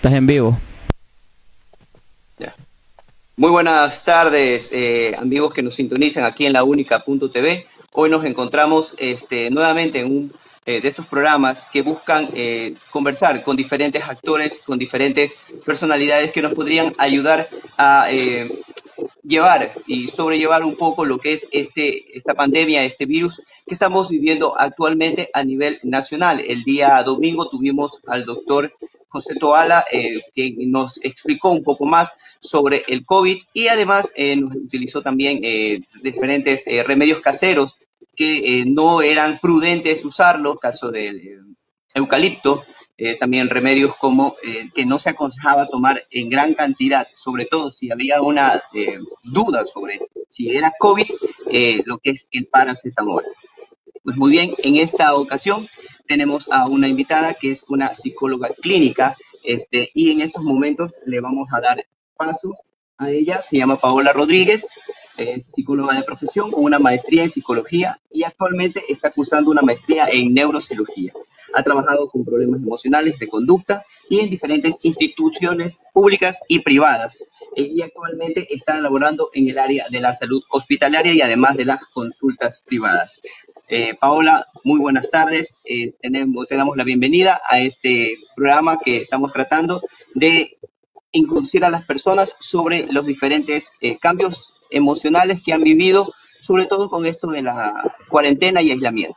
Estás en vivo. Ya. Muy buenas tardes, amigos que nos sintonizan aquí en la única.tv. Hoy nos encontramos nuevamente en un de estos programas que buscan conversar con diferentes actores, con diferentes personalidades que nos podrían ayudar a llevar y sobrellevar un poco lo que es esta pandemia, este virus que estamos viviendo actualmente a nivel nacional. El día domingo tuvimos al doctor José Toala, que nos explicó un poco más sobre el COVID y además nos utilizó también diferentes remedios caseros que no eran prudentes usarlo, caso del eucalipto, también remedios como que no se aconsejaba tomar en gran cantidad, sobre todo si había una duda sobre si era COVID, lo que es el paracetamol. Pues muy bien, en esta ocasión tenemos a una invitada que es una psicóloga clínica, y en estos momentos le vamos a dar paso a ella. Se llama Paola Rodríguez, es psicóloga de profesión con una maestría en psicología y actualmente está cursando una maestría en neurocirugía. Ha trabajado con problemas emocionales de conducta y en diferentes instituciones públicas y privadas. Y actualmente está laborando en el área de la salud hospitalaria y además de las consultas privadas. Paola, muy buenas tardes. Tenemos la bienvenida a este programa que estamos tratando de introducir a las personas sobre los diferentes cambios emocionales que han vivido, sobre todo con esto de la cuarentena y aislamiento.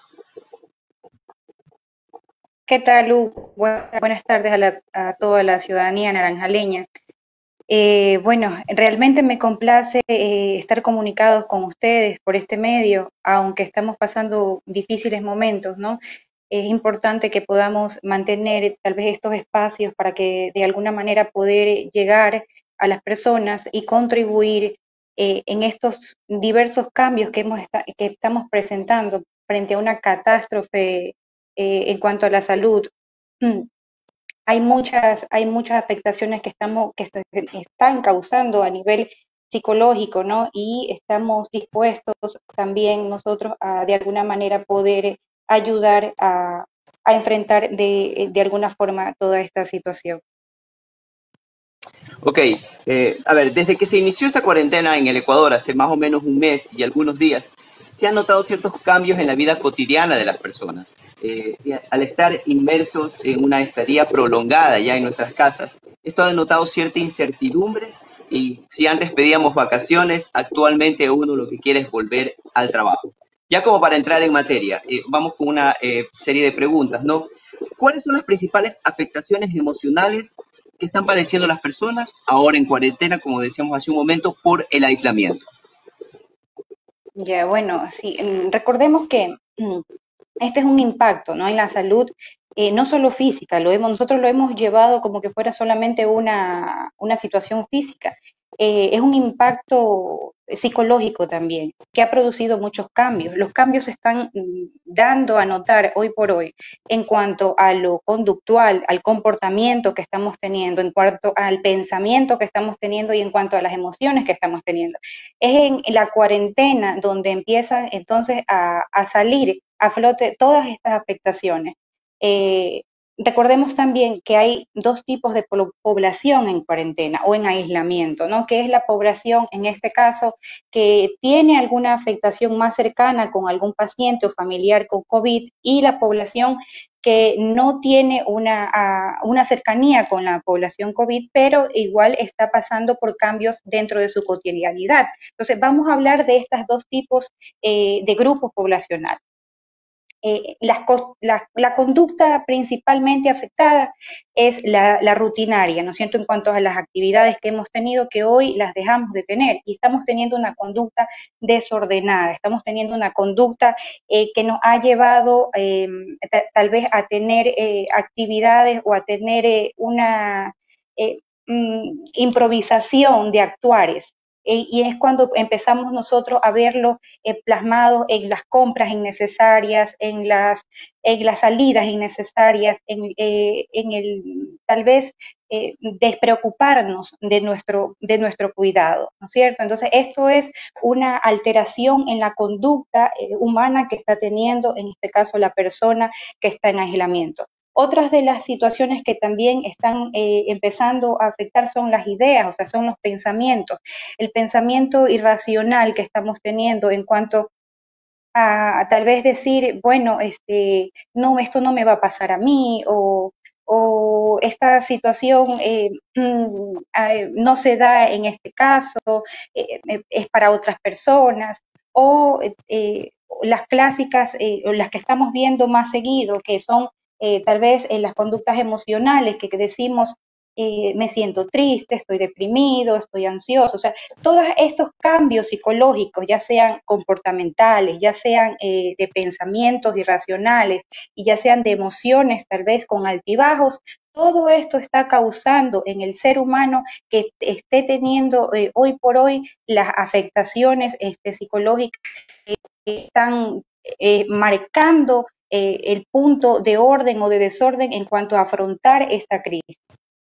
¿Qué tal, Lu? Buenas tardes a toda la ciudadanía naranjaleña. Bueno, realmente me complace estar comunicados con ustedes por este medio, aunque estamos pasando difíciles momentos, ¿no? Es importante que podamos mantener tal vez estos espacios para que de alguna manera poder llegar a las personas y contribuir en estos diversos cambios que estamos presentando frente a una catástrofe en cuanto a la salud. Hay muchas afectaciones que están causando a nivel psicológico, ¿no? Y estamos dispuestos también nosotros a de alguna manera poder ayudar a enfrentar de alguna forma toda esta situación. Ok, a ver, desde que se inició esta cuarentena en el Ecuador hace más o menos un mes y algunos días, se han notado ciertos cambios en la vida cotidiana de las personas. Y al estar inmersos en una estadía prolongada ya en nuestras casas, esto ha denotado cierta incertidumbre y si antes pedíamos vacaciones, actualmente uno lo que quiere es volver al trabajo. Ya como para entrar en materia, vamos con una serie de preguntas, ¿no? ¿Cuáles son las principales afectaciones emocionales que están padeciendo las personas ahora en cuarentena, como decíamos hace un momento, por el aislamiento? Ya, bueno, sí, recordemos que este es un impacto, ¿no? En la salud, no solo física, nosotros lo hemos llevado como que fuera solamente una situación física. Es un impacto psicológico también, que ha producido muchos cambios. Los cambios se están dando a notar hoy por hoy en cuanto a lo conductual, al comportamiento que estamos teniendo, en cuanto al pensamiento que estamos teniendo y en cuanto a las emociones que estamos teniendo. Es en la cuarentena donde empiezan entonces a salir a flote todas estas afectaciones. Eh, Recordemos también que hay dos tipos de población en cuarentena o en aislamiento, ¿no? Que es la población, en este caso, que tiene alguna afectación más cercana con algún paciente o familiar con COVID y la población que no tiene una cercanía con la población COVID, pero igual está pasando por cambios dentro de su cotidianidad. Entonces, vamos a hablar de estos dos tipos de grupos poblacionales. La conducta principalmente afectada es la rutinaria, ¿no es cierto?, en cuanto a las actividades que hemos tenido que hoy las dejamos de tener y estamos teniendo una conducta desordenada, estamos teniendo una conducta que nos ha llevado tal vez a tener actividades o a tener una improvisación de actuares. Y es cuando empezamos nosotros a verlo plasmado en las compras innecesarias, en las salidas innecesarias, en el tal vez despreocuparnos de nuestro cuidado, ¿no es cierto? Entonces, esto es una alteración en la conducta humana que está teniendo, en este caso, la persona que está en aislamiento. Otras de las situaciones que también están empezando a afectar son las ideas, o sea, son los pensamientos, el pensamiento irracional que estamos teniendo en cuanto a tal vez decir, bueno, no, esto no me va a pasar a mí, o esta situación no se da en este caso, es para otras personas, o las clásicas, o las que estamos viendo más seguido, que son tal vez las conductas emocionales que decimos, me siento triste, estoy deprimido, estoy ansioso, o sea, todos estos cambios psicológicos, ya sean comportamentales, ya sean de pensamientos irracionales y ya sean de emociones tal vez con altibajos, todo esto está causando en el ser humano que esté teniendo hoy por hoy las afectaciones psicológicas que están marcando el punto de orden o de desorden en cuanto a afrontar esta crisis.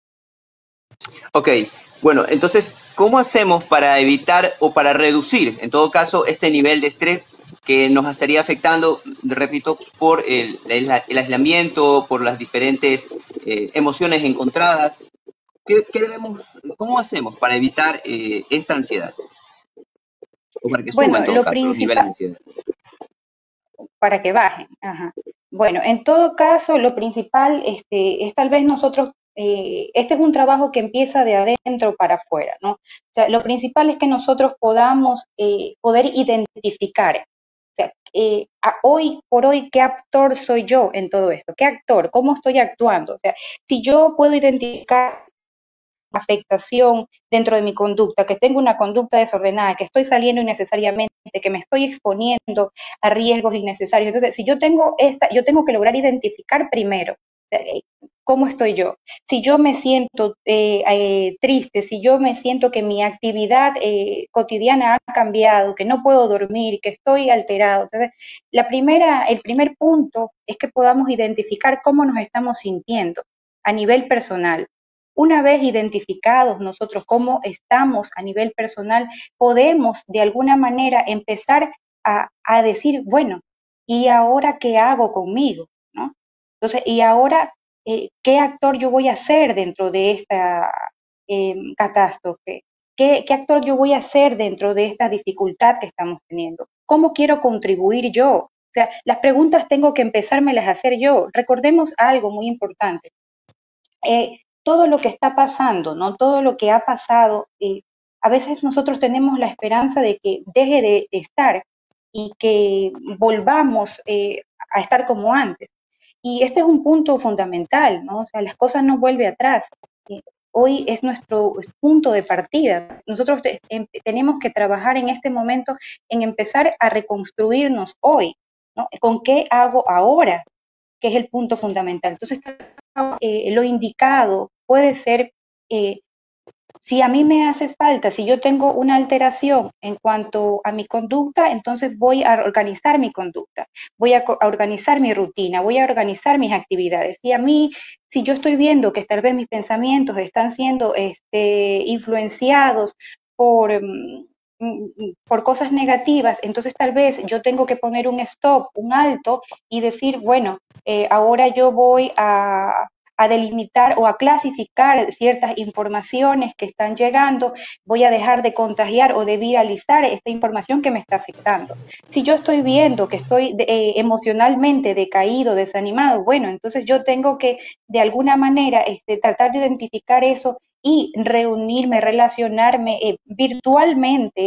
Ok, bueno, entonces, ¿cómo hacemos para evitar o para reducir, en todo caso, este nivel de estrés que nos estaría afectando, repito, por el aislamiento, por las diferentes emociones encontradas? ¿Qué debemos, cómo hacemos para evitar esta ansiedad? O para que suba, Bueno, en todo lo caso, los niveles de principal, ansiedad. para que bajen. Ajá. Bueno, en todo caso, lo principal es tal vez nosotros, este es un trabajo que empieza de adentro para afuera, ¿no? O sea, lo principal es que nosotros podamos poder identificar, o sea, hoy por hoy, ¿qué actor soy yo en todo esto? ¿Qué actor? ¿Cómo estoy actuando? O sea, si yo puedo identificar afectación dentro de mi conducta, que tengo una conducta desordenada, que estoy saliendo innecesariamente, que me estoy exponiendo a riesgos innecesarios. Entonces, si yo tengo yo tengo que lograr identificar primero cómo estoy yo. Si yo me siento triste, si yo me siento que mi actividad cotidiana ha cambiado, que no puedo dormir, que estoy alterado. Entonces, el primer punto es que podamos identificar cómo nos estamos sintiendo a nivel personal. Una vez identificados nosotros cómo estamos a nivel personal, podemos de alguna manera empezar a decir, bueno, ¿y ahora qué hago conmigo? ¿No? Entonces, ¿y ahora qué actor yo voy a ser dentro de esta catástrofe? ¿Qué actor yo voy a ser dentro de esta dificultad que estamos teniendo? ¿Cómo quiero contribuir yo? O sea, las preguntas tengo que empezármelas a hacer yo. Recordemos algo muy importante. Todo lo que está pasando, ¿no? Todo lo que ha pasado, a veces nosotros tenemos la esperanza de que deje de estar y que volvamos a estar como antes. Y este es un punto fundamental, ¿no? O sea, las cosas no vuelven atrás. Hoy es nuestro punto de partida. Nosotros tenemos que trabajar en este momento en empezar a reconstruirnos hoy, ¿no? ¿Con qué hago ahora? Que es el punto fundamental. Entonces, lo indicado puede ser, eh, si a mí me hace falta, si yo tengo una alteración en cuanto a mi conducta, entonces voy a organizar mi conducta, voy a organizar mi rutina, voy a organizar mis actividades. Y a mí, si yo estoy viendo que tal vez mis pensamientos están siendo influenciados por, por cosas negativas, entonces tal vez yo tengo que poner un stop, un alto y decir, bueno, ahora yo voy a delimitar o a clasificar ciertas informaciones que están llegando, voy a dejar de contagiar o de viralizar esta información que me está afectando. Si yo estoy viendo que estoy emocionalmente decaído, desanimado, bueno, entonces yo tengo que de alguna manera tratar de identificar eso y reunirme, relacionarme virtualmente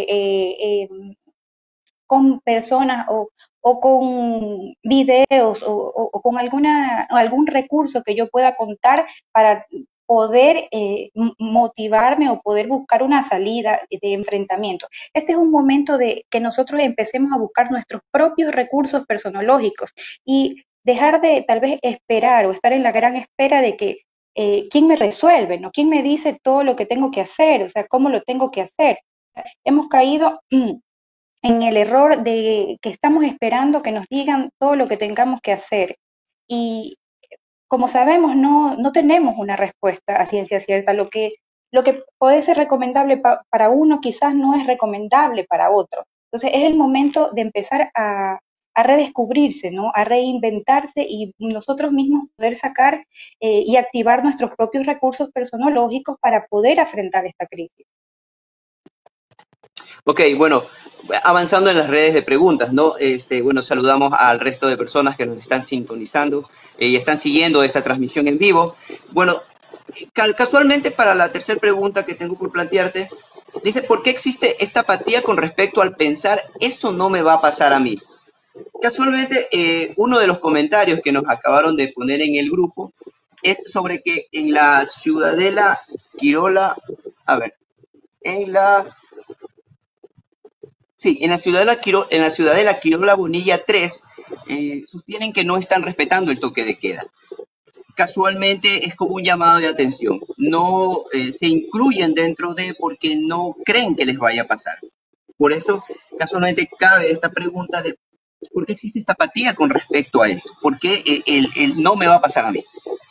con personas o con videos o con algún recurso que yo pueda contar para poder motivarme o poder buscar una salida de enfrentamiento. Este es un momento de que nosotros empecemos a buscar nuestros propios recursos personológicos y dejar de tal vez esperar o estar en la gran espera de que quién me resuelve, ¿no? ¿Quién me dice todo lo que tengo que hacer? O sea, ¿cómo lo tengo que hacer? Hemos caído en el error de que estamos esperando que nos digan todo lo que tengamos que hacer. Y como sabemos, no tenemos una respuesta a ciencia cierta. Lo que puede ser recomendable para uno quizás no es recomendable para otro. Entonces es el momento de empezar a a redescubrirse, ¿no? A reinventarse y nosotros mismos poder sacar y activar nuestros propios recursos personológicos para poder afrontar esta crisis. Ok, bueno, avanzando en las redes de preguntas, ¿no? Bueno, saludamos al resto de personas que nos están sintonizando y están siguiendo esta transmisión en vivo. Bueno, casualmente para la tercera pregunta que tengo por plantearte, dice, ¿por qué existe esta apatía con respecto al pensar, eso no me va a pasar a mí? Casualmente, uno de los comentarios que nos acabaron de poner en el grupo es sobre que en la Ciudadela Quirola, a ver, en la Sí, en la Ciudadela Quirola Bonilla 3 sostienen que no están respetando el toque de queda. Casualmente es como un llamado de atención. No se incluyen dentro de porque no creen que les vaya a pasar. Por eso, casualmente cabe esta pregunta de ¿por qué existe esta apatía con respecto a eso? ¿Por qué el no me va a pasar a mí?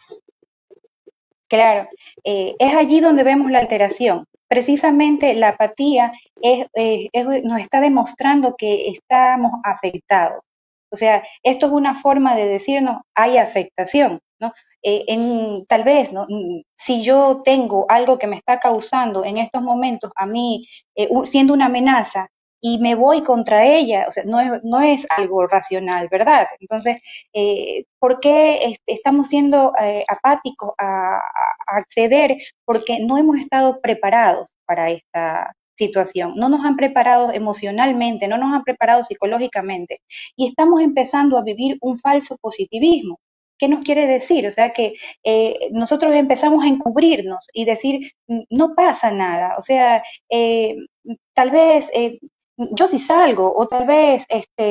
Claro, es allí donde vemos la alteración. Precisamente la apatía nos está demostrando que estamos afectados. O sea, esto es una forma de decirnos, hay afectación, ¿no? Tal vez, ¿no? Si yo tengo algo que me está causando en estos momentos a mí, siendo una amenaza, y me voy contra ella, o sea, no es algo racional, ¿verdad? Entonces, ¿por qué estamos siendo apáticos a acceder? Porque no hemos estado preparados para esta situación, no nos han preparado emocionalmente, no nos han preparado psicológicamente y estamos empezando a vivir un falso positivismo. ¿Qué nos quiere decir? O sea que nosotros empezamos a encubrirnos y decir, no pasa nada, o sea, tal vez yo sí salgo, o tal vez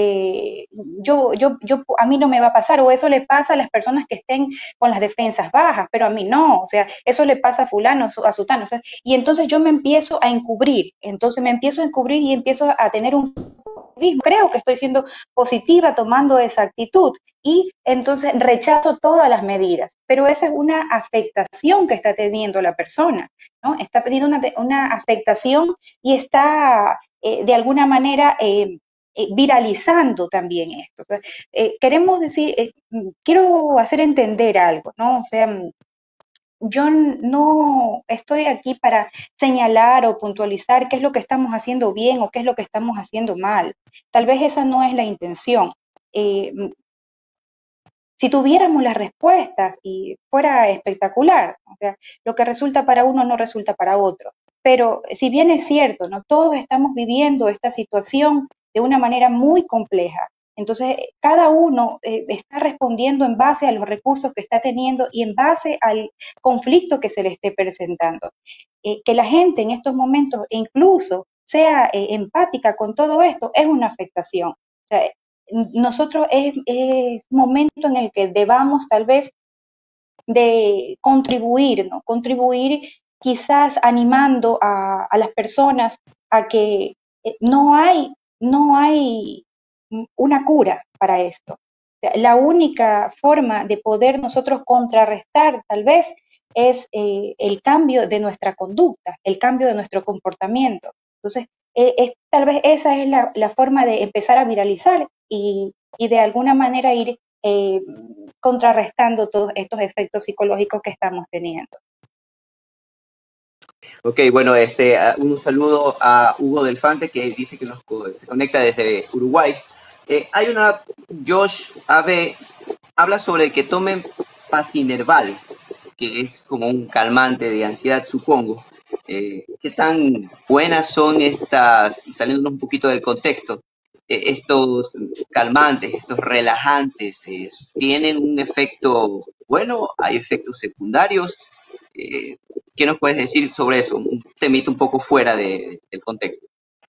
a mí no me va a pasar, o eso le pasa a las personas que estén con las defensas bajas, pero a mí no, o sea, eso le pasa a fulano, a sutano, o sea, y entonces yo me empiezo a encubrir, entonces me empiezo a encubrir y empiezo a tener un creo que estoy siendo positiva tomando esa actitud y entonces rechazo todas las medidas, pero esa es una afectación que está teniendo la persona, ¿no? Está teniendo una afectación y está de alguna manera viralizando también esto. O sea, queremos decir, quiero hacer entender algo, ¿no? O sea, yo no estoy aquí para señalar o puntualizar qué es lo que estamos haciendo bien o qué es lo que estamos haciendo mal. Tal vez esa no es la intención. Eh, si tuviéramos las respuestas y fuera espectacular, o sea, lo que resulta para uno no resulta para otro. Pero si bien es cierto, ¿no? Todos estamos viviendo esta situación de una manera muy compleja. Entonces, cada uno está respondiendo en base a los recursos que está teniendo y en base al conflicto que se le esté presentando. Que la gente en estos momentos incluso sea empática con todo esto es una afectación. O sea, nosotros es momento en el que debamos tal vez de contribuir, ¿no? Contribuir quizás animando a las personas a que no hay una cura para esto. La única forma de poder nosotros contrarrestar tal vez es el cambio de nuestra conducta, el cambio de nuestro comportamiento. Entonces, tal vez esa es la forma de empezar a viralizar y de alguna manera ir contrarrestando todos estos efectos psicológicos que estamos teniendo. Ok, bueno, un saludo a Hugo Delfante que dice que se conecta desde Uruguay. Hay una, Josh AB, habla sobre que tomen Pasinerval, que es como un calmante de ansiedad, supongo. ¿Qué tan buenas son estas, saliendo un poquito del contexto, estos calmantes, estos relajantes? ¿Tienen un efecto bueno? ¿Hay efectos secundarios? Eh, ¿Qué nos puedes decir sobre eso? Un temita un poco fuera del contexto.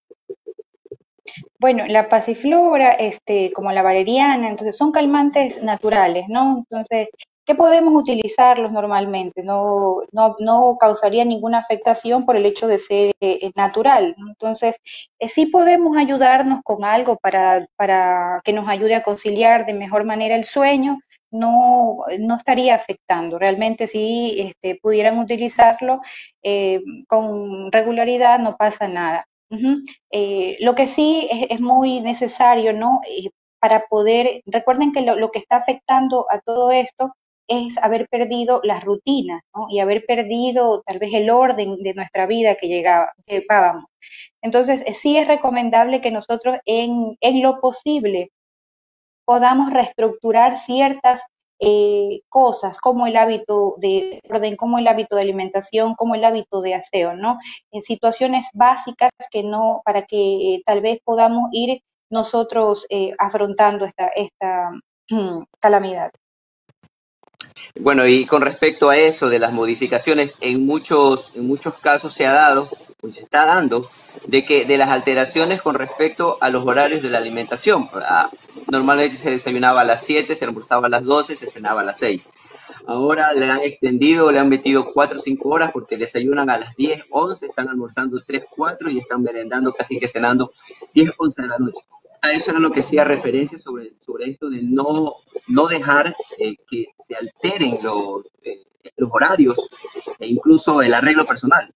Bueno, la pasiflora, como la valeriana, entonces son calmantes naturales, ¿no? Entonces, ¿qué podemos utilizarlos normalmente? No causaría ninguna afectación por el hecho de ser natural, ¿no? Entonces, sí podemos ayudarnos con algo para que nos ayude a conciliar de mejor manera el sueño, no estaría afectando. Realmente si pudieran utilizarlo con regularidad, no pasa nada. Lo que sí es muy necesario, ¿no? para poder, recuerden que lo que está afectando a todo esto es haber perdido las rutinas, ¿no? Y haber perdido tal vez el orden de nuestra vida llevábamos. Entonces, sí es recomendable que nosotros en lo posible podamos reestructurar ciertas cosas, como el hábito de orden, como el hábito de alimentación, como el hábito de aseo, ¿no? En situaciones básicas que no, para que tal vez podamos ir nosotros afrontando esta calamidad. Bueno, y con respecto a eso de las modificaciones, en muchos casos se ha dado, pues se está dando, de que de las alteraciones con respecto a los horarios de la alimentación. Normalmente se desayunaba a las 7, se almorzaba a las 12, se cenaba a las 6. Ahora le han extendido, le han metido 4 o 5 horas porque desayunan a las 10, 11, están almorzando 3, 4 y están merendando casi que cenando 10, 11 de la noche. A eso era lo que hacía referencia sobre esto de no dejar que se alteren los horarios e incluso el arreglo personal.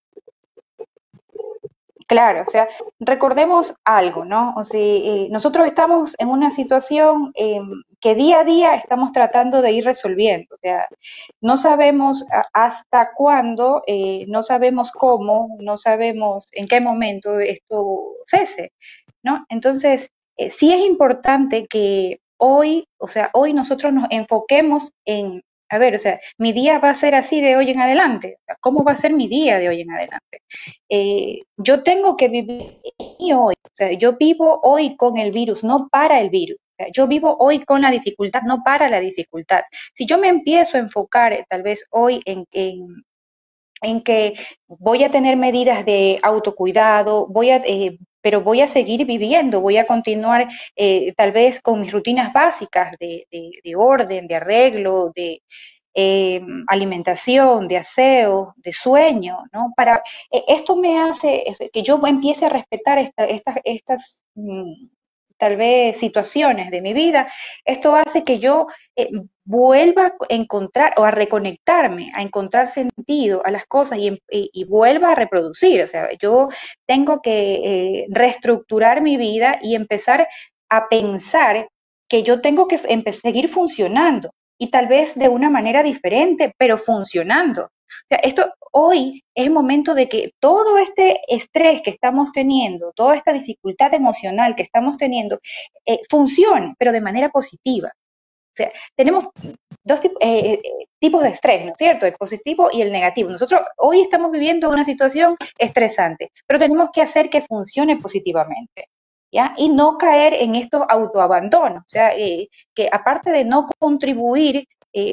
Claro, o sea, recordemos algo, ¿no? O sea, nosotros estamos en una situación que día a día estamos tratando de ir resolviendo. O sea, no sabemos hasta cuándo, no sabemos cómo, no sabemos en qué momento esto cese, ¿no? Entonces, sí es importante que hoy, o sea, hoy nosotros nos enfoquemos en, a ver, o sea, mi día va a ser así de hoy en adelante. ¿Cómo va a ser mi día de hoy en adelante? Yo tengo que vivir hoy, o sea, yo vivo hoy con el virus, no para el virus. O sea, yo vivo hoy con la dificultad, no para la dificultad. Si yo me empiezo a enfocar tal vez hoy en que voy a tener medidas de autocuidado, pero voy a seguir viviendo, voy a continuar tal vez con mis rutinas básicas de orden, de arreglo, de alimentación, de aseo, de sueño, ¿no? Esto me hace que yo empiece a respetar estas tal vez situaciones de mi vida. Esto hace que yo vuelva a encontrar o a reconectarme, a encontrar sentido a las cosas y vuelva a reproducir. O sea, yo tengo que reestructurar mi vida y empezar a pensar que yo tengo que seguir funcionando y tal vez de una manera diferente, pero funcionando. O sea, esto hoy es el momento de que todo este estrés que estamos teniendo, toda esta dificultad emocional que estamos teniendo, funcione, pero de manera positiva. O sea, tenemos dos tipos de estrés, ¿no es cierto? El positivo y el negativo. Nosotros hoy estamos viviendo una situación estresante, pero tenemos que hacer que funcione positivamente, ¿ya? Y no caer en estos autoabandonos, o sea, que aparte de no contribuir,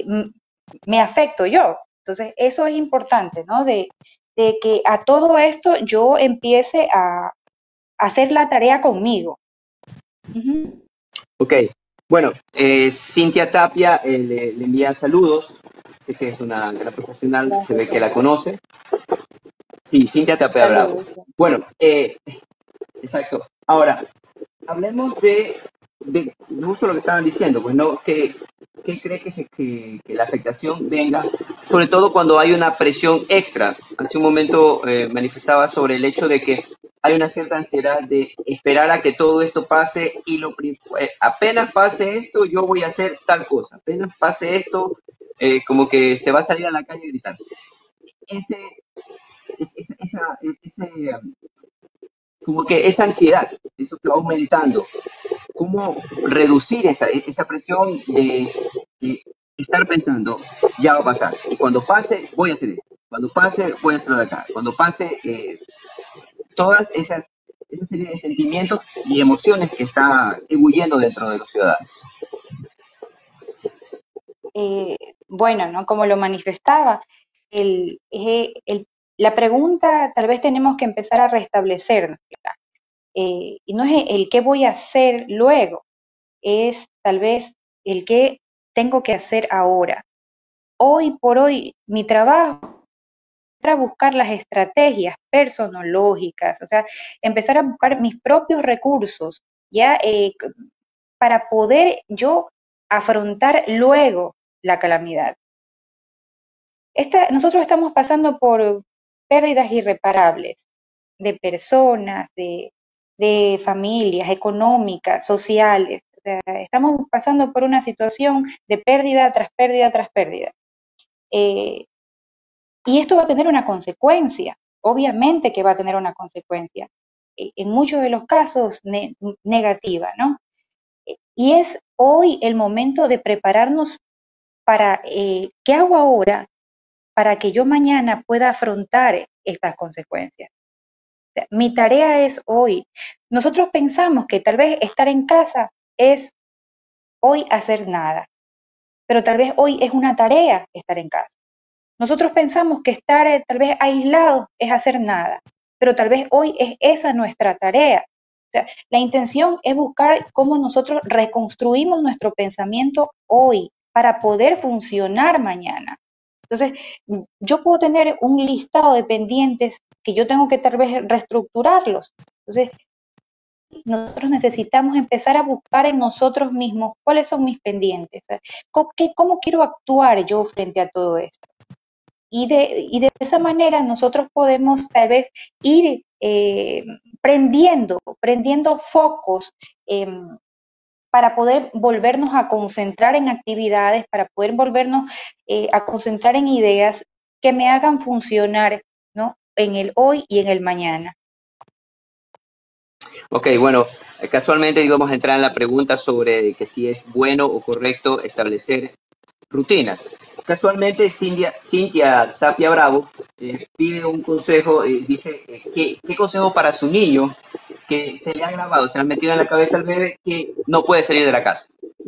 me afecto yo. Entonces, eso es importante, ¿no? De que a todo esto yo empiece a hacer la tarea conmigo. Uh-huh. Ok, bueno, Cintia Tapia le envía saludos, sé que es una gran profesional, se ve que la conoce. Sí, Cintia Tapia Bravo. Bueno, exacto. Ahora, hablemos de justo lo que estaban diciendo, pues no, ¿qué cree que la afectación venga, sobre todo cuando hay una presión extra? Hace un momento manifestaba sobre el hecho de que hay una cierta ansiedad de esperar a que todo esto pase y apenas pase esto, yo voy a hacer tal cosa, apenas pase esto, como que se va a salir a la calle y gritar. Como que esa ansiedad, eso que va aumentando, cómo reducir esa presión de estar pensando, ya va a pasar, y cuando pase, voy a hacer esto, cuando pase, voy a hacerlo de acá, cuando pase, todas esa serie de sentimientos y emociones que está ebulliendo dentro de los ciudadanos. Bueno, ¿no? Como lo manifestaba, la pregunta tal vez tenemos que empezar a restablecernos, y no es el qué voy a hacer luego, es tal vez el qué tengo que hacer ahora. Hoy por hoy, mi trabajo es buscar las estrategias personológicas, o sea, empezar a buscar mis propios recursos, ya para poder yo afrontar luego la calamidad. Nosotros estamos pasando por pérdidas irreparables de personas, de familias, económicas, sociales. O sea, estamos pasando por una situación de pérdida tras pérdida tras pérdida. Y esto va a tener una consecuencia, obviamente que va a tener una consecuencia, en muchos de los casos negativa, ¿no? Y es hoy el momento de prepararnos para, ¿qué hago ahora para que yo mañana pueda afrontar estas consecuencias? O sea, mi tarea es hoy. Nosotros pensamos que tal vez estar en casa es hoy hacer nada, pero tal vez hoy es una tarea estar en casa. Nosotros pensamos que estar tal vez aislados es hacer nada, pero tal vez hoy es esa nuestra tarea. O sea, la intención es buscar cómo nosotros reconstruimos nuestro pensamiento hoy para poder funcionar mañana. Entonces, yo puedo tener un listado de pendientes que yo tengo que tal vez reestructurarlos. Entonces, nosotros necesitamos empezar a buscar en nosotros mismos cuáles son mis pendientes. O sea, ¿cómo quiero actuar yo frente a todo esto? Y de esa manera nosotros podemos tal vez ir prendiendo focos eh, para poder volvernos a concentrar en actividades, para poder volvernos a concentrar en ideas que me hagan funcionar, ¿no? En el hoy y en el mañana. Ok, bueno, casualmente íbamos a entrar en la pregunta sobre que si es bueno o correcto establecer rutinas. Casualmente, Cintia Tapia Bravo pide un consejo, dice, ¿qué consejo para su niño que se le ha grabado, se le ha metido en la cabeza al bebé que no puede salir de la casa?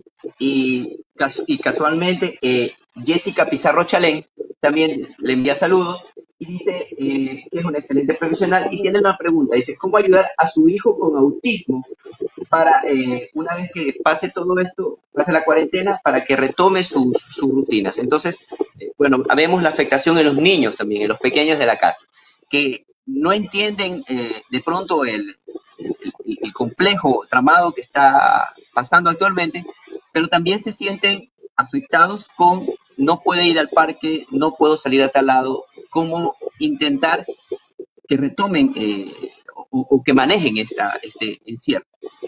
Y casualmente, Jessica Pizarro Chalén también le envía saludos y dice que es una excelente profesional y tiene una pregunta, dice, ¿cómo ayudar a su hijo con autismo para una vez que pase todo esto, pase la cuarentena, para que retome sus rutinas? Entonces, bueno, vemos la afectación en los niños también, en los pequeños de la casa, que no entienden de pronto el complejo tramado que está pasando actualmente, pero también se sienten afectados con no puedo ir al parque, no puedo salir a tal lado, cómo intentar que retomen o que manejen este encierro.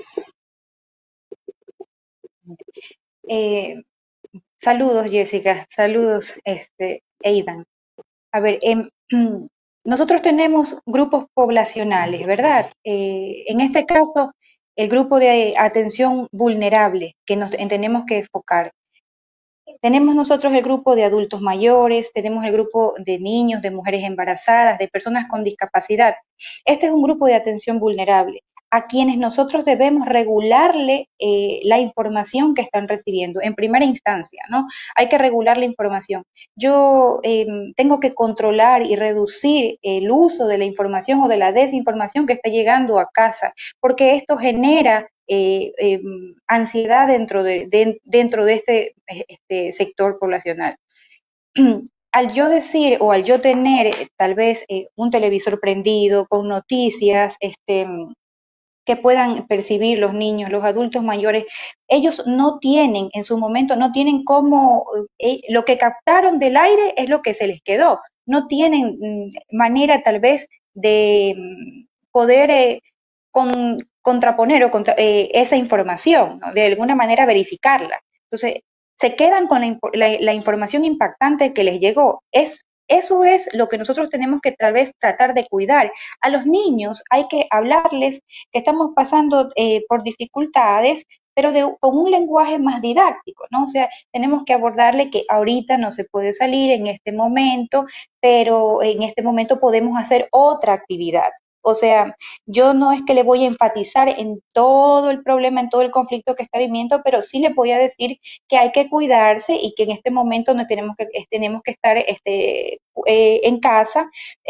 Eh, Saludos, Jessica, saludos, Aidan. A ver, nosotros tenemos grupos poblacionales, ¿verdad? En este caso, el grupo de atención vulnerable que nos tenemos que enfocar. Tenemos nosotros el grupo de adultos mayores, tenemos el grupo de niños, de mujeres embarazadas, de personas con discapacidad. Este es un grupo de atención vulnerable a quienes nosotros debemos regularle la información que están recibiendo en primera instancia, ¿no? Hay que regular la información. Yo tengo que controlar y reducir el uso de la información o de la desinformación que está llegando a casa, porque esto genera ansiedad dentro de este sector poblacional. Al yo decir o al yo tener tal vez un televisor prendido con noticias, que puedan percibir los niños, los adultos mayores, ellos no tienen, en su momento, no tienen cómo, lo que captaron del aire es lo que se les quedó, no tienen manera tal vez de poder contraponer o esa información, ¿no? De alguna manera verificarla. Entonces, se quedan con la información impactante que les llegó. Eso es lo que nosotros tenemos que tal vez tratar de cuidar. A los niños hay que hablarles que estamos pasando por dificultades, pero con un lenguaje más didáctico, ¿no? O sea, tenemos que abordarle que ahorita no se puede salir en este momento, pero en este momento podemos hacer otra actividad. O sea, yo no es que le voy a enfatizar en todo el problema, en todo el conflicto que está viviendo, pero sí le voy a decir que hay que cuidarse y que en este momento no tenemos que estar en casa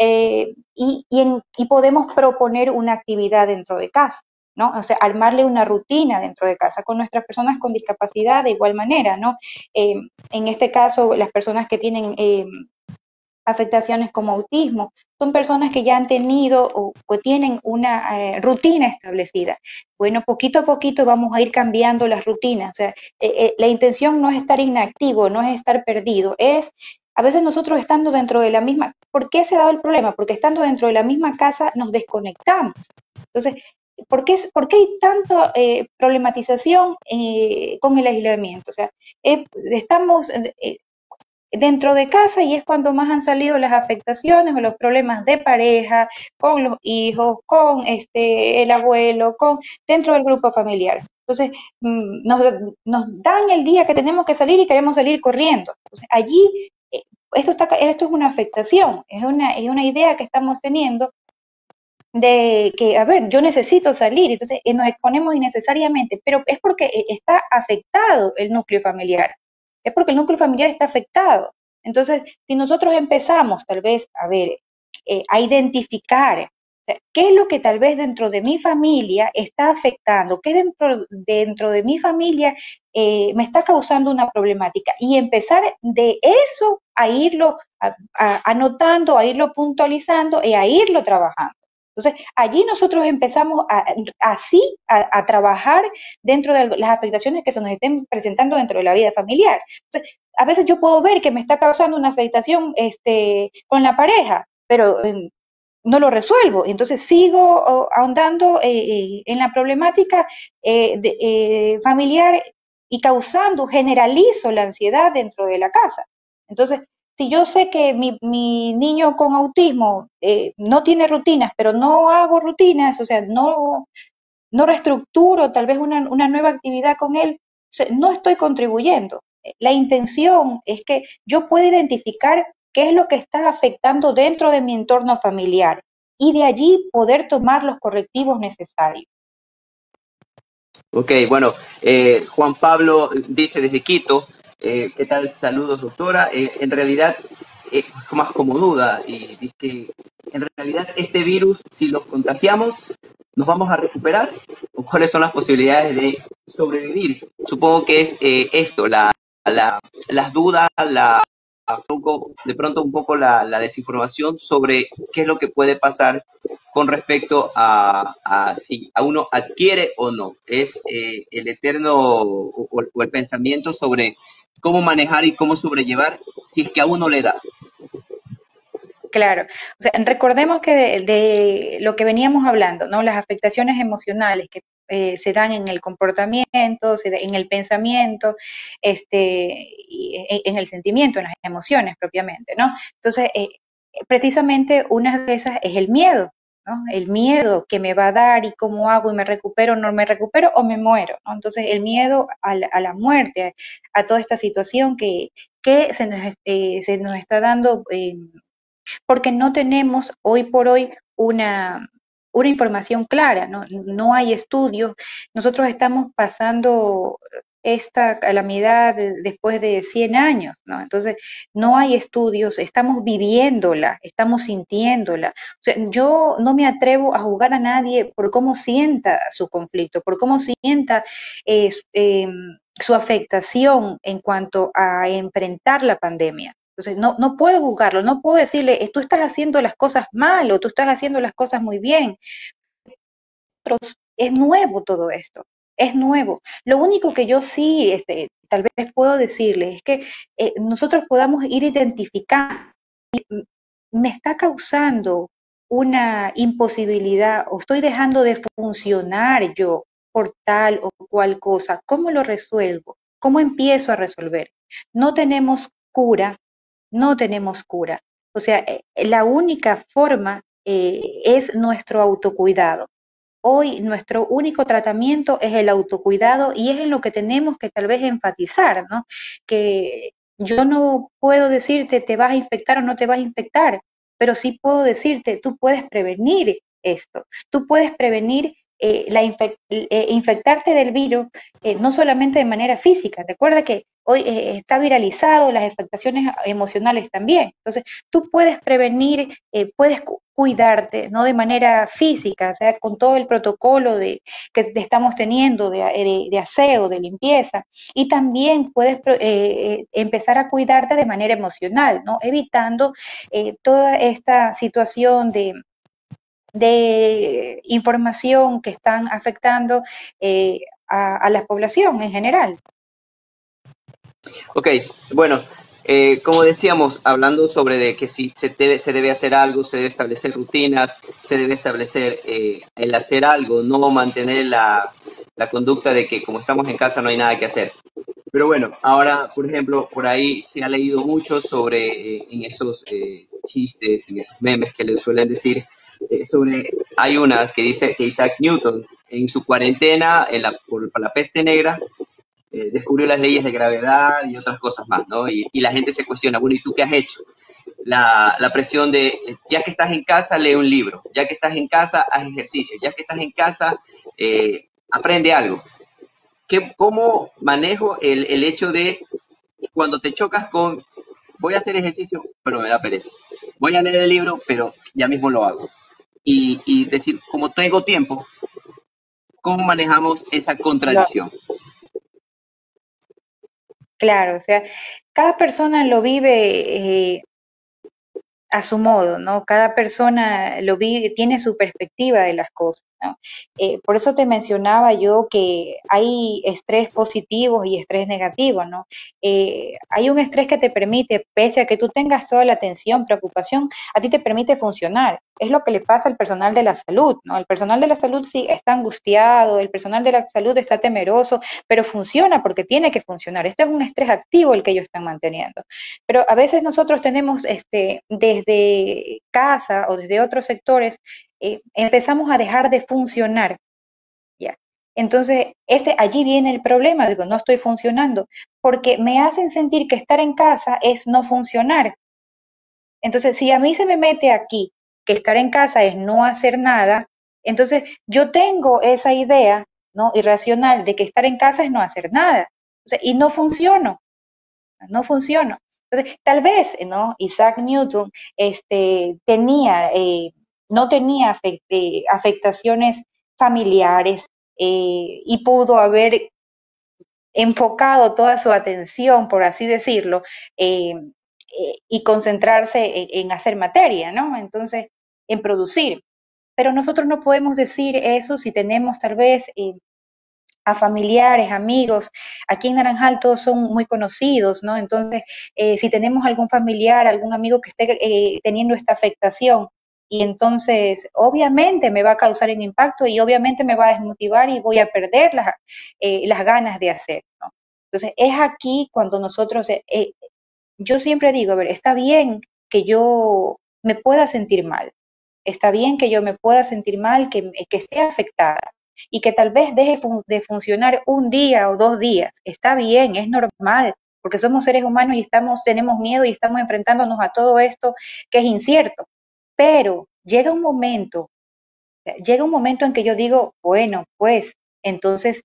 y podemos proponer una actividad dentro de casa, ¿no? O sea, armarle una rutina dentro de casa con nuestras personas con discapacidad de igual manera, ¿no? En este caso, las personas que tienen afectaciones como autismo, son personas que ya han tenido o que tienen una rutina establecida. Bueno, poquito a poquito vamos a ir cambiando las rutinas. O sea, la intención no es estar inactivo, no es estar perdido, es a veces nosotros estando dentro de la misma, ¿por qué se ha dado el problema? Porque estando dentro de la misma casa nos desconectamos. Entonces, por qué hay tanta problematización con el aislamiento? O sea, estamos dentro de casa y es cuando más han salido las afectaciones o los problemas de pareja, con los hijos, con el abuelo, con dentro del grupo familiar. Entonces, nos, nos dan el día que tenemos que salir y queremos salir corriendo. Entonces, allí, esto es una afectación, es una idea que estamos teniendo de que, a ver, yo necesito salir, entonces nos exponemos innecesariamente, pero es porque está afectado el núcleo familiar, es porque el núcleo familiar está afectado. Entonces, si nosotros empezamos tal vez a ver, a identificar qué es lo que tal vez dentro de mi familia está afectando, qué dentro de mi familia me está causando una problemática y empezar de eso a irlo anotando, a irlo puntualizando y a irlo trabajando. Entonces, allí nosotros empezamos así a trabajar dentro de las afectaciones que se nos estén presentando dentro de la vida familiar. Entonces, a veces yo puedo ver que me está causando una afectación con la pareja, pero no lo resuelvo. Entonces sigo ahondando en la problemática familiar y causando, generalizo la ansiedad dentro de la casa. Entonces, si yo sé que mi niño con autismo no tiene rutinas, pero no hago rutinas, o sea, no reestructuro tal vez una nueva actividad con él, o sea, no estoy contribuyendo. La intención es que yo pueda identificar qué es lo que está afectando dentro de mi entorno familiar y de allí poder tomar los correctivos necesarios. Ok, bueno, Juan Pablo dice desde Quito, ¿qué tal? Saludos, doctora. En realidad, más como duda, y dice que en realidad este virus, si lo contagiamos, ¿nos vamos a recuperar? ¿O cuáles son las posibilidades de sobrevivir? Supongo que es esto, las dudas, de pronto un poco la desinformación sobre qué es lo que puede pasar con respecto a si a uno adquiere o no. Es el eterno o el pensamiento sobre cómo manejar y cómo sobrellevar si es que a uno le da. Claro, o sea, recordemos que de lo que veníamos hablando, ¿no? Las afectaciones emocionales que se dan en el comportamiento, en el pensamiento, en el sentimiento, en las emociones propiamente, ¿no? Entonces, precisamente una de esas es el miedo, ¿no? El miedo que me va a dar y cómo hago y me recupero, no me recupero o me muero, ¿no? Entonces, el miedo a la muerte, a toda esta situación que se nos está dando porque no tenemos hoy por hoy una información clara, ¿no? No hay estudios. Nosotros estamos pasando esta calamidad después de 100 años, ¿no? Entonces, no hay estudios, estamos viviéndola, estamos sintiéndola. O sea, yo no me atrevo a juzgar a nadie por cómo sienta su conflicto, por cómo sienta eh, eh, su afectación en cuanto a enfrentar la pandemia. Entonces, no puedo juzgarlo, no puedo decirle, tú estás haciendo las cosas mal o tú estás haciendo las cosas muy bien. Es nuevo todo esto, es nuevo. Lo único que yo sí, tal vez puedo decirle es que nosotros podamos ir identificando, me está causando una imposibilidad o estoy dejando de funcionar yo por tal o cual cosa. ¿Cómo lo resuelvo? ¿Cómo empiezo a resolver? No tenemos cura, no tenemos cura. O sea, la única forma es nuestro autocuidado. Hoy nuestro único tratamiento es el autocuidado y es en lo que tenemos que tal vez enfatizar, ¿no? Que yo no puedo decirte te vas a infectar o no te vas a infectar, pero sí puedo decirte tú puedes prevenir esto, tú puedes prevenir infectarte del virus no solamente de manera física. Recuerda que hoy está viralizado las afectaciones emocionales también. Entonces, tú puedes prevenir, puedes cuidarte, no de manera física, o sea, con todo el protocolo que estamos teniendo de aseo, de limpieza, y también puedes empezar a cuidarte de manera emocional, ¿no? Evitando toda esta situación de información que están afectando a la población en general. Ok, bueno. Como decíamos, hablando sobre de que si se debe hacer algo, se debe establecer rutinas, se debe establecer el hacer algo, no mantener la conducta de que como estamos en casa no hay nada que hacer. Pero bueno, ahora, por ejemplo, por ahí se ha leído mucho sobre, en esos chistes, en esos memes que le suelen decir, hay una que dice que Isaac Newton en su cuarentena por la peste negra descubrió las leyes de gravedad y otras cosas más, ¿no? Y la gente se cuestiona, bueno, ¿y tú qué has hecho? La presión de, ya que estás en casa, lee un libro, ya que estás en casa, haz ejercicio, ya que estás en casa, aprende algo. ¿Cómo manejo el hecho de cuando te chocas con, voy a hacer ejercicio, pero me da pereza? Voy a leer el libro, pero ya mismo lo hago. Y decir, como tengo tiempo, ¿cómo manejamos esa contradicción? Claro, o sea, cada persona lo vive a su modo, ¿no? Cada persona lo vive, tiene su perspectiva de las cosas, ¿no? Por eso te mencionaba yo que hay estrés positivo y estrés negativo, ¿no? Hay un estrés que te permite, pese a que tú tengas toda la atención, preocupación, a ti te permite funcionar. Es lo que le pasa al personal de la salud, ¿no? El personal de la salud sí está angustiado, el personal de la salud está temeroso, pero funciona porque tiene que funcionar. Este es un estrés activo el que ellos están manteniendo. Pero a veces nosotros tenemos desde casa o desde otros sectores, empezamos a dejar de funcionar, ¿ya? Entonces, allí viene el problema, digo, no estoy funcionando, porque me hacen sentir que estar en casa es no funcionar. Entonces, si a mí se me mete aquí que estar en casa es no hacer nada, entonces yo tengo esa idea, ¿no? Irracional de que estar en casa es no hacer nada. O sea, y no funciono, no funciona. Entonces, tal vez, ¿no? Isaac Newton no tenía afectaciones familiares y pudo haber enfocado toda su atención, por así decirlo, y concentrarse en hacer materia, ¿no? Entonces, en producir. Pero nosotros no podemos decir eso si tenemos tal vez a familiares, amigos. Aquí en Naranjal todos son muy conocidos, ¿no? Entonces, si tenemos algún familiar, algún amigo que esté teniendo esta afectación, y entonces obviamente me va a causar un impacto y obviamente me va a desmotivar y voy a perder las ganas de hacer, ¿no? Entonces, es aquí cuando nosotros, yo siempre digo, a ver, está bien que yo me pueda sentir mal, está bien que yo me pueda sentir mal, que esté afectada y que tal vez deje de funcionar un día o 2 días. Está bien, es normal, porque somos seres humanos y tenemos miedo y estamos enfrentándonos a todo esto que es incierto. Pero llega un momento en que yo digo, bueno, pues entonces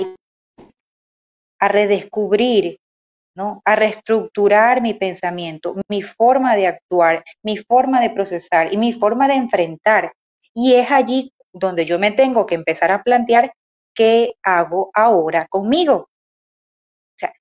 a redescubrir, ¿no? A reestructurar mi pensamiento, mi forma de actuar, mi forma de procesar y mi forma de enfrentar. Y es allí donde yo me tengo que empezar a plantear qué hago ahora conmigo. O sea,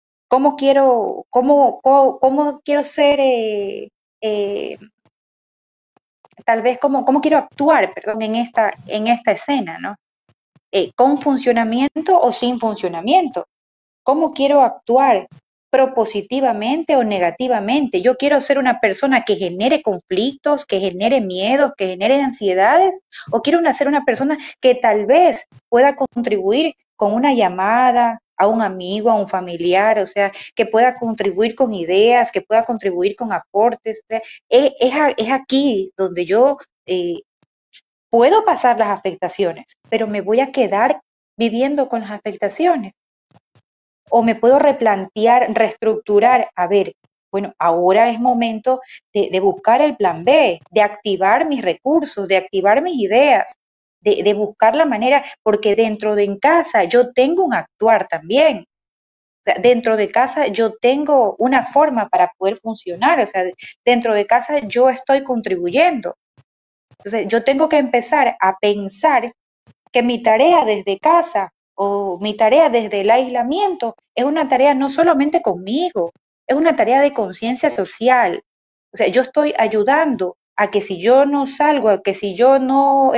cómo quiero ser, eh, tal vez cómo quiero actuar, perdón, en esta escena, ¿no? ¿Con funcionamiento o sin funcionamiento? ¿Cómo quiero actuar? ¿Propositivamente o negativamente? ¿Yo quiero ser una persona que genere conflictos, que genere miedos, que genere ansiedades? ¿O quiero ser una persona que tal vez pueda contribuir con una llamada a un amigo, a un familiar, o sea, que pueda contribuir con ideas, que pueda contribuir con aportes? O sea, es aquí donde yo eh, puedo pasar las afectaciones, pero me voy a quedar viviendo con las afectaciones o me puedo replantear, reestructurar, a ver, bueno, ahora es momento de buscar el plan B, de activar mis recursos, de activar mis ideas, de buscar la manera, porque dentro de en casa yo tengo un actuar también. O sea, dentro de casa yo tengo una forma para poder funcionar, o sea, dentro de casa yo estoy contribuyendo. Entonces, yo tengo que empezar a pensar que mi tarea desde casa o mi tarea desde el aislamiento es una tarea no solamente conmigo, es una tarea de conciencia social. O sea, yo estoy ayudando a que si yo no salgo, a que si yo no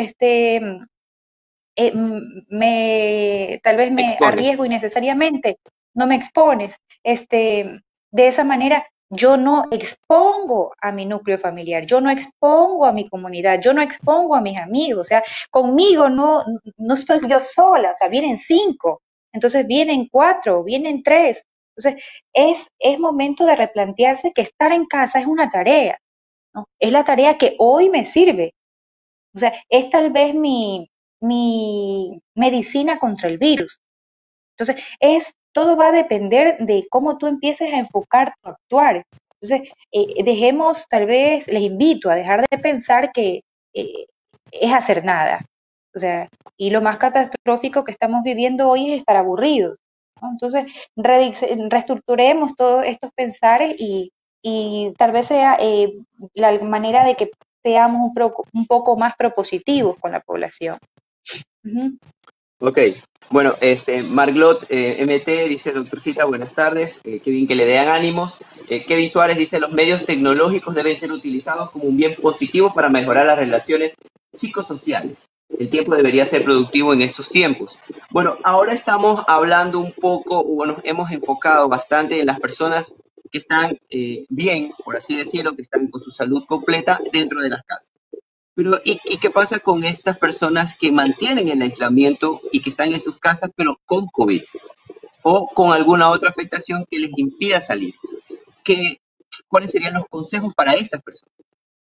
tal vez me Expones. arriesgo innecesariamente, no me expones, de esa manera yo no expongo a mi núcleo familiar, yo no expongo a mi comunidad, yo no expongo a mis amigos, o sea, conmigo no estoy yo sola, o sea, vienen 5, entonces vienen 4, vienen 3. Entonces, es momento de replantearse que estar en casa es una tarea, ¿no? Es la tarea que hoy me sirve, o sea, es tal vez mi medicina contra el virus. Entonces, todo va a depender de cómo tú empieces a enfocar tu actuar. Entonces, dejemos, tal vez, les invito a dejar de pensar que eh, es hacer nada. O sea, y lo más catastrófico que estamos viviendo hoy es estar aburridos, ¿no? Entonces, reestructuremos todos estos pensares y tal vez sea la manera de que seamos un poco más propositivos con la población. Ujú. Ok, bueno, Marglot MT dice, doctorcita, buenas tardes, qué bien que le den ánimos. Kevin Suárez dice, los medios tecnológicos deben ser utilizados como un bien positivo para mejorar las relaciones psicosociales. El tiempo debería ser productivo en estos tiempos. Bueno, ahora estamos hablando un poco, o nos hemos enfocado bastante en las personas que están bien, por así decirlo, que están con su salud completa dentro de las casas. Pero, ¿y qué pasa con estas personas que mantienen el aislamiento y que están en sus casas, pero con COVID o con alguna otra afectación que les impida salir? ¿Qué, ¿Cuáles serían los consejos para estas personas?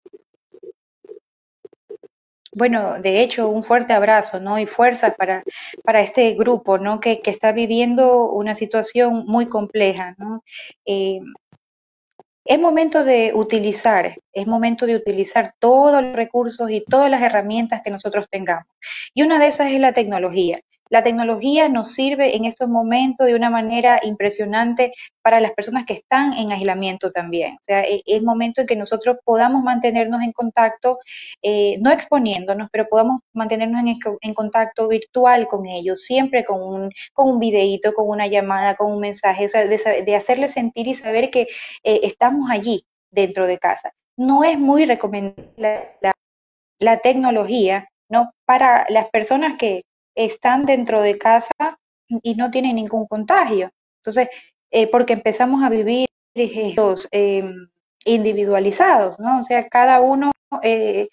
Bueno, de hecho, un fuerte abrazo, ¿no? Y fuerzas para este grupo, ¿no? Que está viviendo una situación muy compleja, ¿no? Eh, es momento de utilizar todos los recursos y todas las herramientas que nosotros tengamos. Y una de esas es la tecnología. La tecnología nos sirve en estos momentos de una manera impresionante para las personas que están en aislamiento también. O sea, es momento en que nosotros podamos mantenernos en contacto, no exponiéndonos, pero podamos mantenernos en contacto virtual con ellos, siempre con un videíto, con una llamada, con un mensaje, o sea, de hacerles sentir y saber que estamos allí dentro de casa. No es muy recomendable la tecnología, ¿no? Para las personas que están dentro de casa y no tienen ningún contagio. Entonces, porque empezamos a vivir estos individualizados, ¿no? O sea, cada uno eh,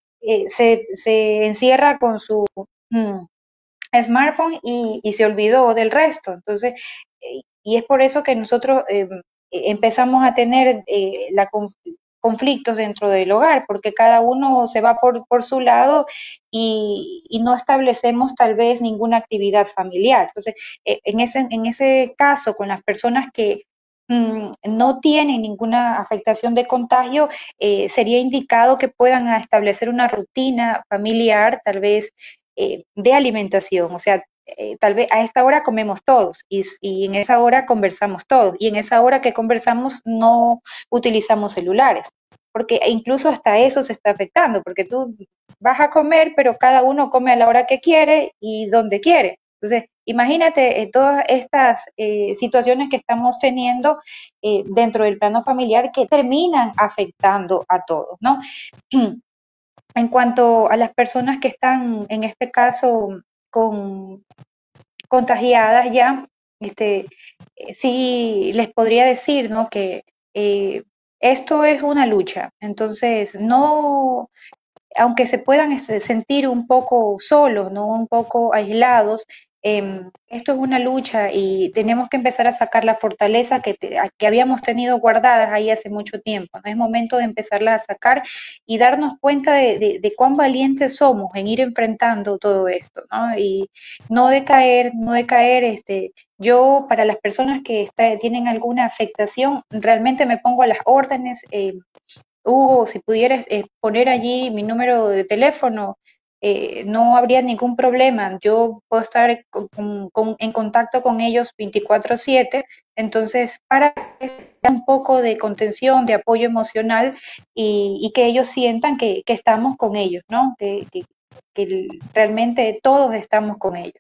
se encierra con su mm, smartphone y se olvidó del resto. Entonces, y es por eso que nosotros empezamos a tener conflictos dentro del hogar, porque cada uno se va por su lado y no establecemos tal vez ninguna actividad familiar. Entonces, en ese caso, con las personas que no tienen ninguna afectación de contagio, sería indicado que puedan establecer una rutina familiar, tal vez de alimentación, o sea, tal vez a esta hora comemos todos y en esa hora conversamos todos y en esa hora que conversamos no utilizamos celulares, porque incluso hasta eso se está afectando, porque tú vas a comer, pero cada uno come a la hora que quiere y donde quiere. Entonces, imagínate todas estas situaciones que estamos teniendo dentro del plano familiar que terminan afectando a todos, ¿no? En cuanto a las personas que están, en este caso, con, contagiadas ya, este, sí les podría decir, ¿no? Que esto es una lucha. Entonces, no, aunque se puedan sentir un poco solos, ¿no? Un poco aislados, esto es una lucha y tenemos que empezar a sacar la fortaleza que habíamos tenido guardadas ahí hace mucho tiempo, ¿no? Es momento de empezarla a sacar y darnos cuenta de cuán valientes somos en ir enfrentando todo esto, ¿no? Y no decaer, yo para las personas que tienen alguna afectación, realmente me pongo a las órdenes, Hugo, si pudieras poner allí mi número de teléfono, no habría ningún problema. Yo puedo estar en contacto con ellos 24/7, entonces para dar un poco de contención, de apoyo emocional y que ellos sientan que estamos con ellos, ¿no? Que realmente todos estamos con ellos.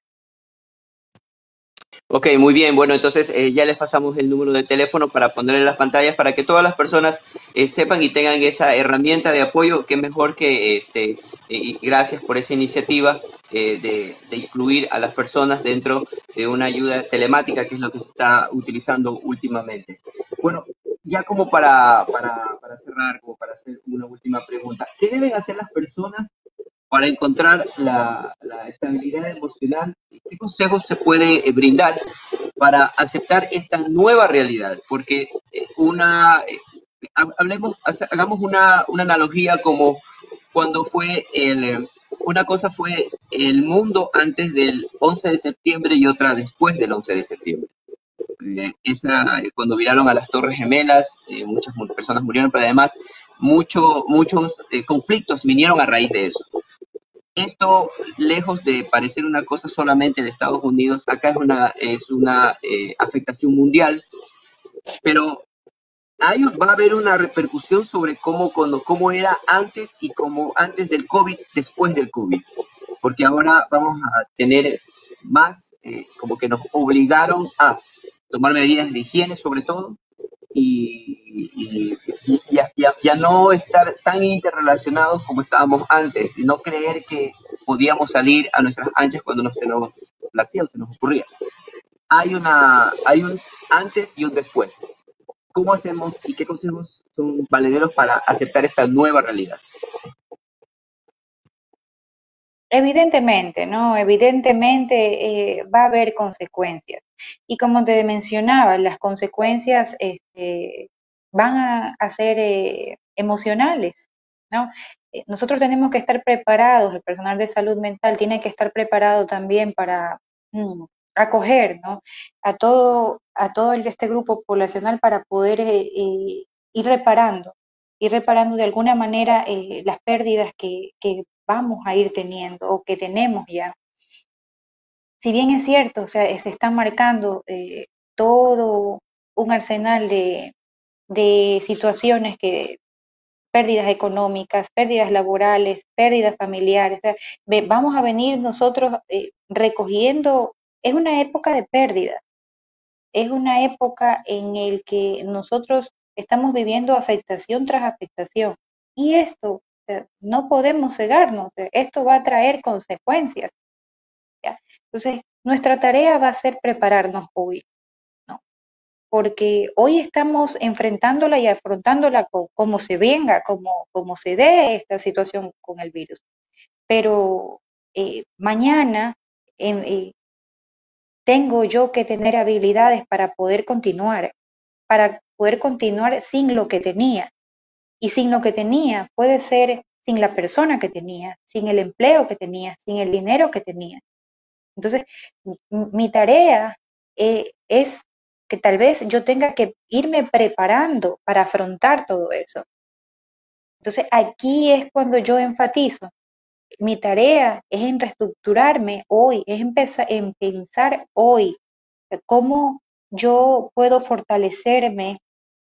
Ok, muy bien. Bueno, entonces ya les pasamos el número de teléfono para poner en las pantallas para que todas las personas sepan y tengan esa herramienta de apoyo. Que mejor que y gracias por esa iniciativa de incluir a las personas dentro de una ayuda telemática, que es lo que se está utilizando últimamente. Bueno, ya como para cerrar, como para hacer una última pregunta, ¿qué deben hacer las personas para encontrar la estabilidad emocional? ¿Qué consejos se puede brindar para aceptar esta nueva realidad? Porque hagamos una analogía como cuando una cosa fue el mundo antes del 11 de septiembre y otra después del 11 de septiembre. Cuando viraron a las Torres Gemelas, muchas personas murieron, pero además muchos conflictos vinieron a raíz de eso. Esto, lejos de parecer una cosa solamente de Estados Unidos, acá es una afectación mundial, pero va a haber una repercusión sobre cómo era antes y cómo antes del COVID, después del COVID, porque ahora vamos a tener más, como que nos obligaron a tomar medidas de higiene sobre todo, y ya no estar tan interrelacionados como estábamos antes, y no creer que podíamos salir a nuestras anchas cuando se nos placía o se nos ocurría. Hay un antes y un después. ¿Cómo hacemos y qué consejos son valederos para aceptar esta nueva realidad? Evidentemente, ¿no? Evidentemente va a haber consecuencias. Y como te mencionaba, las consecuencias van a ser emocionales, ¿no? Nosotros tenemos que estar preparados, el personal de salud mental tiene que estar preparado también para acoger, ¿no? A todo este grupo poblacional para poder ir ir reparando de alguna manera las pérdidas que vamos a ir teniendo o que tenemos ya. Si bien es cierto, o sea, se está marcando todo un arsenal de situaciones que pérdidas económicas, pérdidas laborales, pérdidas familiares, o sea, vamos a venir nosotros recogiendo, es una época de pérdida, es una época en el que nosotros estamos viviendo afectación tras afectación. Y esto, o sea, no podemos cegarnos, esto va a traer consecuencias, ¿ya? Entonces, nuestra tarea va a ser prepararnos hoy, ¿no? Porque hoy estamos enfrentándola y afrontándola como se venga, como se dé esta situación con el virus. Pero mañana eh, tengo yo que tener habilidades para poder continuar sin lo que tenía. Y sin lo que tenía puede ser sin la persona que tenía, sin el empleo que tenía, sin el dinero que tenía. Entonces, mi tarea es que tal vez yo tenga que irme preparando para afrontar todo eso. Entonces, aquí es cuando yo enfatizo, mi tarea es en reestructurarme hoy, es empezar en pensar hoy cómo yo puedo fortalecerme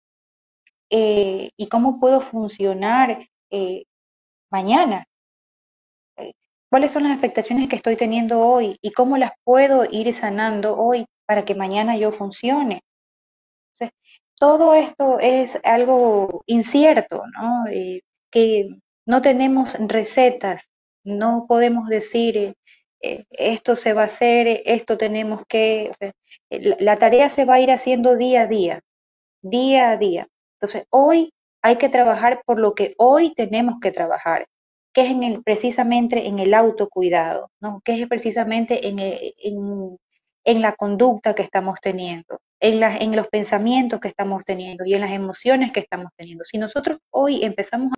y cómo puedo funcionar mañana. eh, ¿Cuáles son las afectaciones que estoy teniendo hoy y cómo las puedo ir sanando hoy para que mañana yo funcione? Entonces, todo esto es algo incierto, ¿no? Que no tenemos recetas, no podemos decir esto se va a hacer, esto tenemos que, o sea, la tarea se va a ir haciendo día a día, día a día. Entonces, hoy hay que trabajar por lo que hoy tenemos que trabajar, que es precisamente en el autocuidado, ¿no? Que es precisamente en la conducta que estamos teniendo, en los pensamientos que estamos teniendo y en las emociones que estamos teniendo. Si nosotros hoy empezamos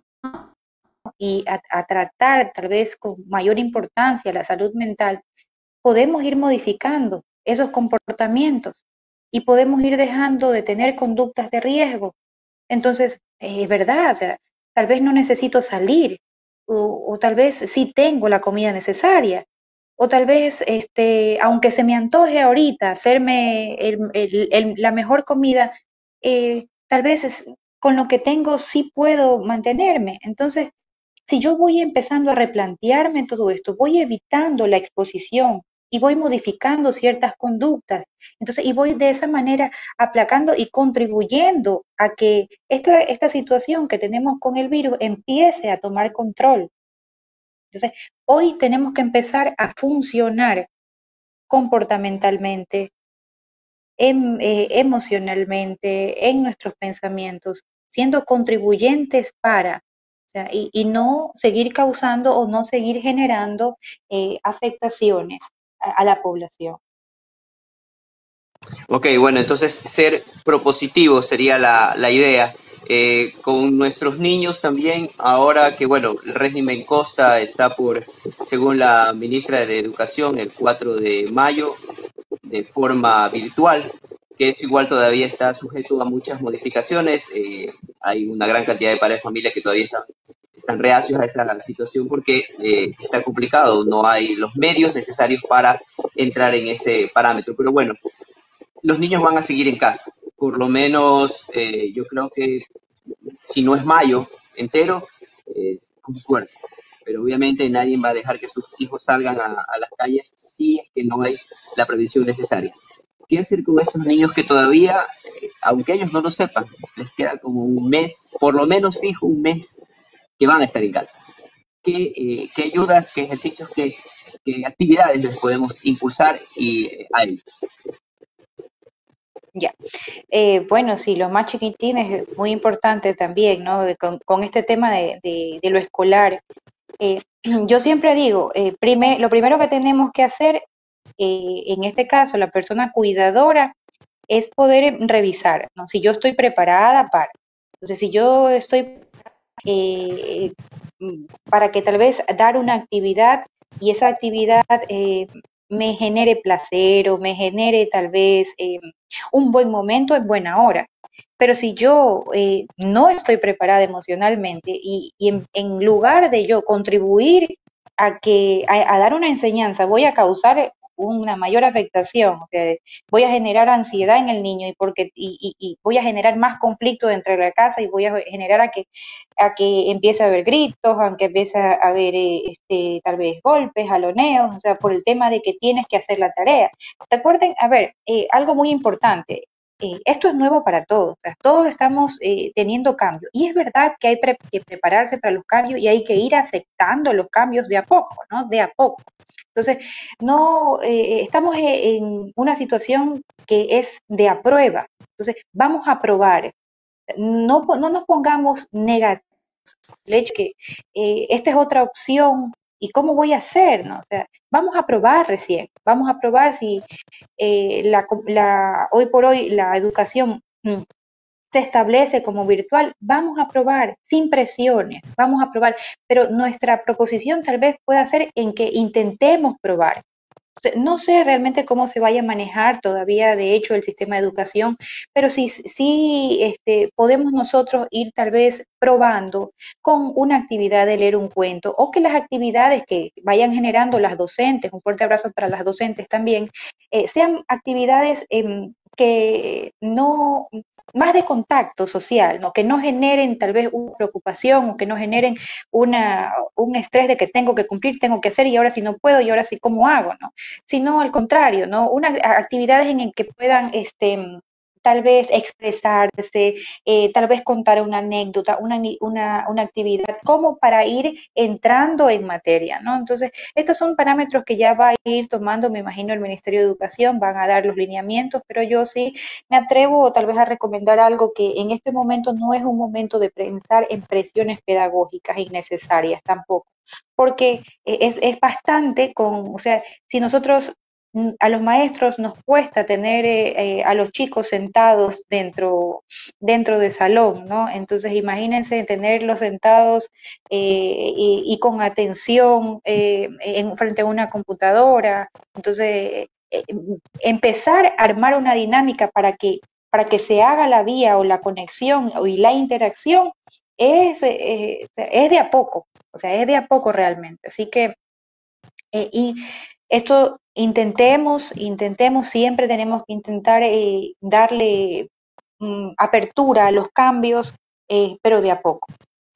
a tratar tal vez con mayor importancia la salud mental, podemos ir modificando esos comportamientos y podemos ir dejando de tener conductas de riesgo. Entonces, es verdad, o sea, tal vez no necesito salir, o tal vez sí tengo la comida necesaria, o tal vez, aunque se me antoje ahorita hacerme la mejor comida, tal vez con lo que tengo sí puedo mantenerme. Entonces, si yo voy empezando a replantearme todo esto, voy evitando la exposición y voy modificando ciertas conductas, entonces, y voy de esa manera aplacando y contribuyendo a que esta situación que tenemos con el virus empiece a tomar control. Entonces, hoy tenemos que empezar a funcionar comportamentalmente, emocionalmente, en nuestros pensamientos, siendo contribuyentes para, o sea, y no seguir causando o no seguir generando afectaciones a la población. Ok, bueno, entonces ser propositivo sería la idea. Con nuestros niños también, ahora que, bueno, el régimen Costa está por, según la ministra de Educación, el 4 de mayo, de forma virtual, que es igual todavía está sujeto a muchas modificaciones. Hay una gran cantidad de padres de familia que todavía están reacios a esa situación porque está complicado, no hay los medios necesarios para entrar en ese parámetro. Pero bueno, los niños van a seguir en casa. Por lo menos yo creo que si no es mayo entero, con suerte. Pero obviamente nadie va a dejar que sus hijos salgan a las calles si es que no hay la previsión necesaria. ¿Qué hacer con estos niños que todavía, aunque ellos no lo sepan, les queda como un mes, por lo menos fijo un mes, que van a estar en casa? ¿Qué ayudas, qué ejercicios, qué actividades les podemos impulsar a ellos? Ya. Bueno, sí, los más chiquitines es muy importante también, ¿no? Con este tema de lo escolar. Yo siempre digo, lo primero que tenemos que hacer, en este caso, la persona cuidadora, es poder revisar, ¿no? Si yo estoy preparada para. Entonces, si yo estoy eh, para que tal vez dar una actividad y esa actividad me genere placer o me genere tal vez un buen momento en buena hora. Pero si yo no estoy preparada emocionalmente y en lugar de yo contribuir a dar una enseñanza, voy a causar una mayor afectación, o sea, voy a generar ansiedad en el niño y voy a generar más conflicto dentro de la casa y voy a generar a que empiece a haber gritos, aunque empiece a haber tal vez golpes, jaloneos, o sea, por el tema de que tienes que hacer la tarea. Recuerden, a ver, algo muy importante, esto es nuevo para todos, o sea, todos estamos teniendo cambios y es verdad que hay que prepararse para los cambios y hay que ir aceptando los cambios de a poco, ¿no? De a poco. Entonces, no, estamos en una situación que es de a prueba, entonces vamos a probar, no nos pongamos negativos, el hecho que esta es otra opción y cómo voy a hacer, ¿no? O sea, vamos a probar recién, vamos a probar si hoy por hoy la educación se establece como virtual, vamos a probar sin presiones, vamos a probar, pero nuestra proposición tal vez pueda ser en que intentemos probar. No sé realmente cómo se vaya a manejar todavía, de hecho, el sistema de educación, pero sí podemos nosotros ir tal vez probando con una actividad de leer un cuento o que las actividades que vayan generando las docentes, un fuerte abrazo para las docentes también, sean actividades que no, más de contacto social, ¿no? Que no generen tal vez una preocupación o que no generen un estrés de que tengo que cumplir, tengo que hacer y ahora si no puedo y ahora sí cómo hago, ¿no? Sino al contrario, ¿no? Actividades en el que puedan tal vez expresarse, tal vez contar una anécdota, una actividad, como para ir entrando en materia, ¿no? Entonces, estos son parámetros que ya va a ir tomando, me imagino, el Ministerio de Educación, van a dar los lineamientos, pero yo sí me atrevo tal vez a recomendar algo que en este momento no es un momento de pensar en presiones pedagógicas innecesarias tampoco, porque es bastante o sea, si nosotros a los maestros nos cuesta tener a los chicos sentados dentro del salón, ¿no? Entonces imagínense tenerlos sentados y con atención frente a una computadora. Entonces, empezar a armar una dinámica para que se haga la vía o la conexión y la interacción es de a poco, o sea, es de a poco realmente. Así que, y esto intentemos, siempre tenemos que intentar darle apertura a los cambios, pero de a poco.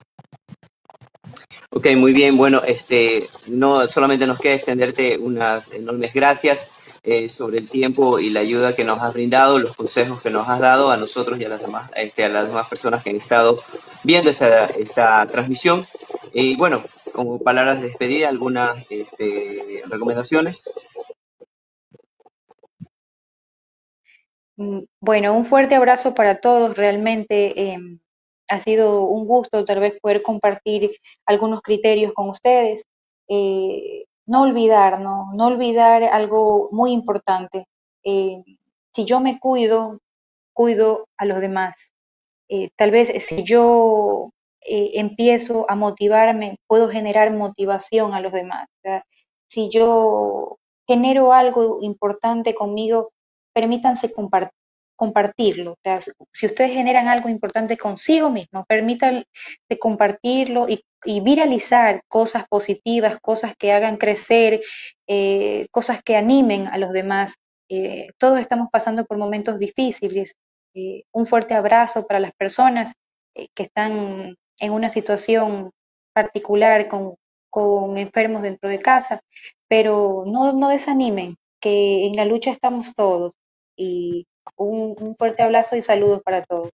Ok, muy bien. Bueno, no solamente nos queda extenderte unas enormes gracias sobre el tiempo y la ayuda que nos has brindado, los consejos que nos has dado a nosotros y a las demás personas que han estado viendo esta transmisión. Y bueno, como palabras de despedida, algunas recomendaciones. Bueno, un fuerte abrazo para todos. Realmente ha sido un gusto tal vez poder compartir algunos criterios con ustedes. No olvidar, ¿no? No olvidar algo muy importante. Eh, si yo me cuido, cuido a los demás. Tal vez si yo empiezo a motivarme, puedo generar motivación a los demás. O sea, si yo genero algo importante conmigo, permítanse compartirlo. O sea, si ustedes generan algo importante consigo mismo, permítanse compartirlo y viralizar cosas positivas, cosas que hagan crecer, cosas que animen a los demás. Todos estamos pasando por momentos difíciles. Un fuerte abrazo para las personas que están en una situación particular con enfermos dentro de casa, pero no desanimen, que en la lucha estamos todos. Y un fuerte abrazo y saludos para todos.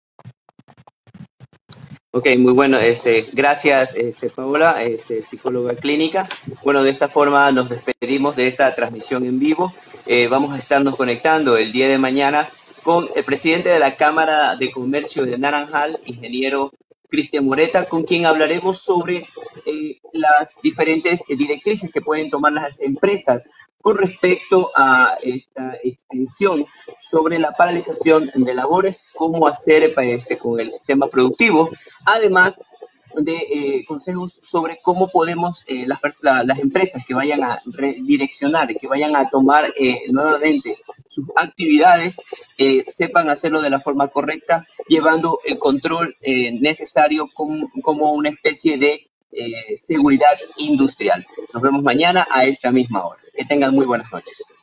Ok, muy bueno. Gracias, Paola, psicóloga clínica. Bueno, de esta forma nos despedimos de esta transmisión en vivo. Vamos a estarnos conectando el día de mañana con el presidente de la Cámara de Comercio de Naranjal, ingeniero Cristian Moreta, con quien hablaremos sobre las diferentes directrices que pueden tomar las empresas con respecto a esta extensión sobre la paralización de labores, cómo hacer con el sistema productivo, además de consejos sobre cómo podemos las empresas que vayan a redireccionar, que vayan a tomar nuevamente sus actividades, sepan hacerlo de la forma correcta, llevando el control necesario como una especie de seguridad industrial. Nos vemos mañana a esta misma hora. Que tengan muy buenas noches.